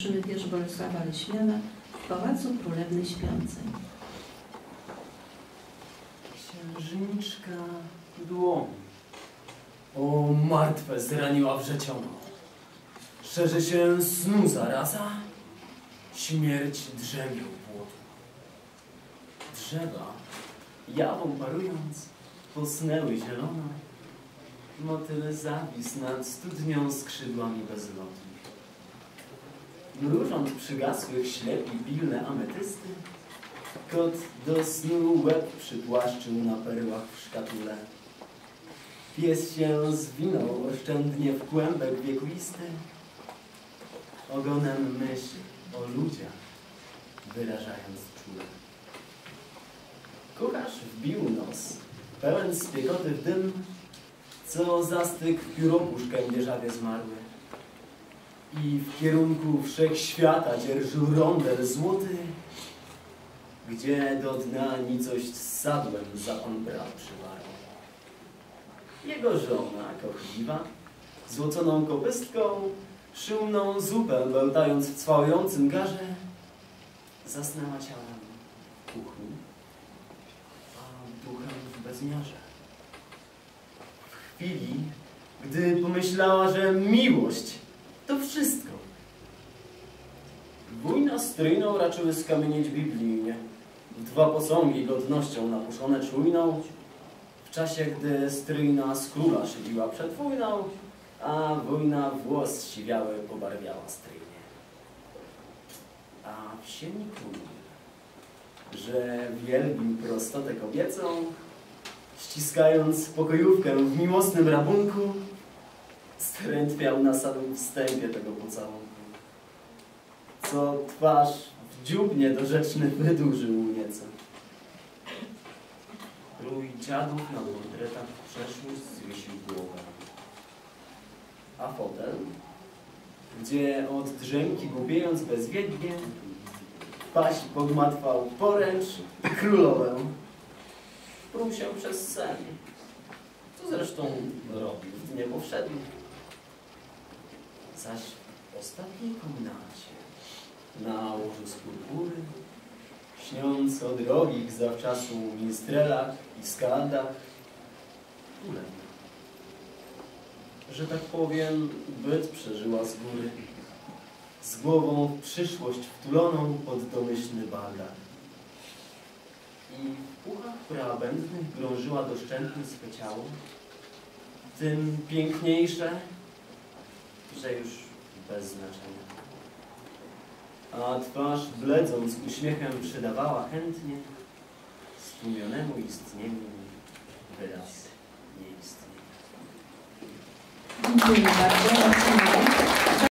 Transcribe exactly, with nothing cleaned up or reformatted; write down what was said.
wiersz Bolesława Leśmiana w Pałacu Królewny Śpiącej. Księżniczka dłoń, o martwe zraniła wrzeciono. Szerzy się snu zaraza, śmierć drzemie u płotu. Drzewa, jawą parując, posnęły zielono. Motyl zawisł nad studnią skrzydłami bezlotnych. Mrużąc przygasłych ślepi pilne ametysty, kot do snu łeb przypłaszczył na perłach w szkatule. Pies się zwinął oszczędnie w kłębek wiekuisty, ogonem myśl o ludziach wyrażając czule. Kucharz wbił nos, pełen spiekoty w dym, co zastyk w pióropusz kędzierzawie zmarły. I w kierunku wszechświata dzierżył rondel złoty, gdzie do dna nicość z sadłem za on brat przywarł. Jego żona, kochliwa, złoconą kopystką, szumną zupę bełtając w cwałającym garze, zasnęła ciałem w kuchni, a duchem w bezmiarze. W chwili, gdy pomyślała, że miłość to wszystko, wójna z tryjną raczyły skamienieć biblijnie, w dwa posągi godnością napuszone czujną, w czasie, gdy stryjna z króla szydziła przed wojną, a wojna włos siwiały pobarwiała stryjnie. A w sieni król, że wielbił prostotę kobiecą, ściskając pokojówkę w miłosnym rabunku, strętwiał na samym wstępie tego pocałunku, co twarz w dziób niedorzeczny wydłużył mu nieco. Rój dziadów na portretach w przeszłość zwiesił głowę, a fotel, gdzie od drzemki głupiejąc bezwiednie, paś pogmatwał poręcz i królowę, pruł się przez sen, co zresztą robił w dnie powszednim. Zaś w ostatniej komnacie, na łożu z purpury, śniąc o drogich zawczasu minstrelach i skaldach, ulewna, że tak powiem, byt przeżyła z góry, z głową w przyszłość wtuloną pod domyślny baldach. I w puchach praabędnych grążyła doszczętnie swe ciało, tym piękniejsze, że już bez znaczenia. A twarz, bledząc uśmiechem, przydawała chętnie stłumionemu istnieniu wyraz nieistnienia. Dziękuję bardzo.